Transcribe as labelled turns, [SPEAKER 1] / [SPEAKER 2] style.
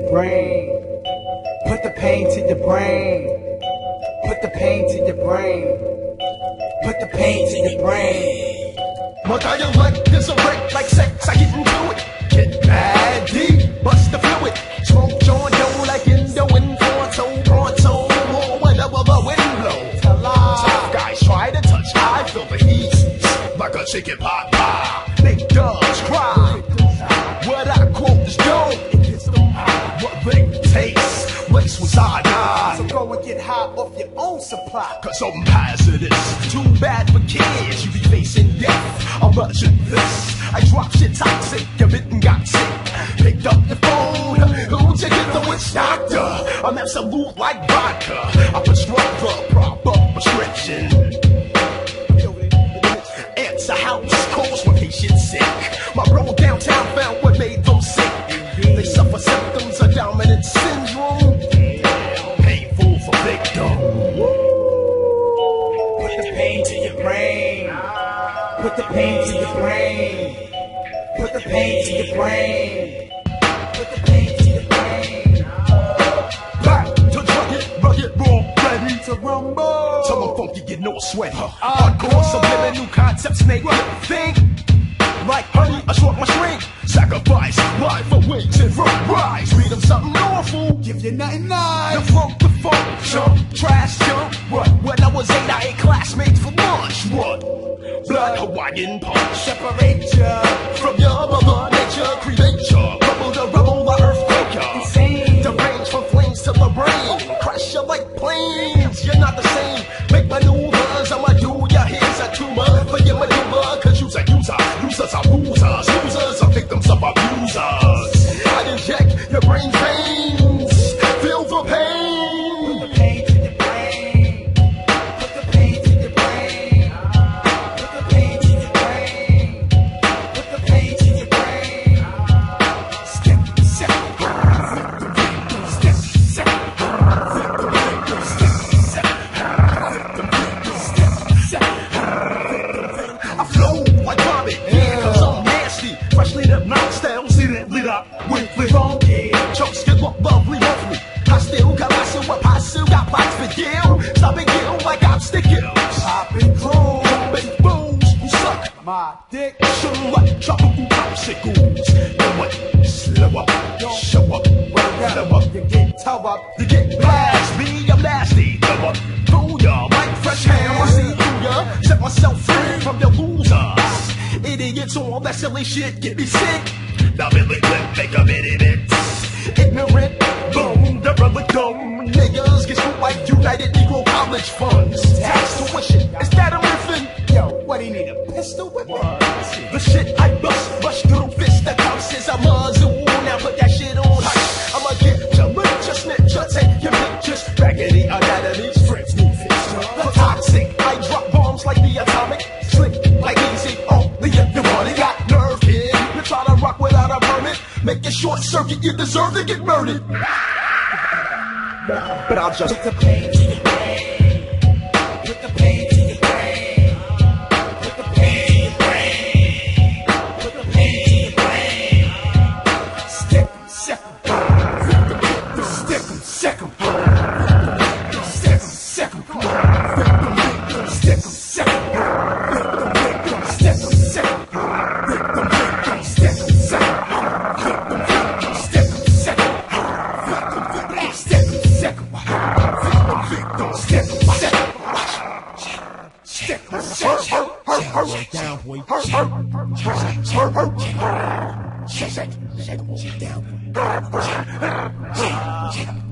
[SPEAKER 1] your brain. Put the pain to your brain. Put the pain to your brain. Put the pain to your brain.
[SPEAKER 2] My dialect is a wreck like sex, I get into it. Get mad deep, bust the fluid. Smoke John Doe like Indo and Pronto, or whenever the wind blows. Tough guys try to touch, I feel the heat like a chicken pot pie. Make dogs cry. What I quote is dope. What they taste, Lex was I.
[SPEAKER 1] So go and get high off your own supply.
[SPEAKER 2] Cause I'm hazardous, too bad for kids. You be facing death, I'm rushing this. I drop shit toxic, you bitten got sick. Picked up the phone, who'd you get the witch doctor? I'm absolute like vodka, I prescribe the proper prescription. Answer house calls when patients sick. My bro downtown found what made them sick. They suffer symptoms of dominant syndrome. Painful for victims.
[SPEAKER 1] Put the pain to your brain. Put the pain to your brain. Put the pain to your brain. Put the pain to your brain.
[SPEAKER 2] Back to rugged, raw, ready
[SPEAKER 1] To rumble.
[SPEAKER 2] Tell them funky, get no sweat. Hardcore, subliminal concepts make you think. Like honey, I struck my string. Sacrifice, life for wings and rock rise. Read them something awful.
[SPEAKER 1] Give you nothing nice.
[SPEAKER 2] The funk, chump, trash chump. What? When I was 8, I ate classmates for lunch. What? Blood Hawaiian punch.
[SPEAKER 1] Separate ya
[SPEAKER 2] From your mother nature, cremate ya. Rubble the rubble, the earthquaker.
[SPEAKER 1] insane.
[SPEAKER 2] The range from flames to the brain. Crash you like planes. You're not the same. Make maneuvers. I'ma do ya. Here's a tumor for your medulla. Cause you's a user. Users are losers. Losers are victims of abusers. I inject your brain veins. Feel the pain.
[SPEAKER 1] Put the pain to your brain. Put the pain to your brain. Put the pain to your brain. Put the pain to your brain. Step, step, step, step,
[SPEAKER 2] I flow like vomit, yeah, cause I'm nasty. Freshly lit mouth styles, lit up with funky. Chunks get lovely, lovely. I still got my what I still got plots for you. Stop it, you like obstacles.
[SPEAKER 1] popping cool.
[SPEAKER 2] Big fools who suck.
[SPEAKER 1] My dick.
[SPEAKER 2] Show like tropical popsicles. Know what? Slow up, show up, slow up.
[SPEAKER 1] You get toe up.
[SPEAKER 2] You get blast, me, I'm nasty. Come up, through ya, like fresh ham. I see through ya. Set myself free from your losers. Idiots on that silly shit get me sick. Now Billy Flip, make a minute. Ignorant, boom, the brother dumb. Niggas get screwed like United Negro College funds. Tax tuition, is that a riffin'?
[SPEAKER 1] Yo, what do you need, a pistol whip?
[SPEAKER 2] The shit I bust, rush through fist the houses. I'm a zoo, now put that shit on hush. I'ma get your lick, your snitch, your take your pictures. Raggedy anatomies, friends need fish. The toxic, I drop bombs like the atomic. Slick like easy, only if you want it. Got nerve, kid, you try to rock without a permit. Make a short circuit, you deserve to get murdered. But I'll just
[SPEAKER 1] Put the pain to your brain. Put the pain to your brain. Put the pain to your brain. Put the pain to your brain. Stick 'em, sick 'em. Stick 'em, sick 'em. Stick 'em, sick 'em. Stick 'em, sick 'em. Stick 'em, sick 'em. Stick 'em, sick 'em. Stick 'em, sick 'em. Stick 'em, sick 'em.
[SPEAKER 3] Down, boy.
[SPEAKER 1] Shake it down.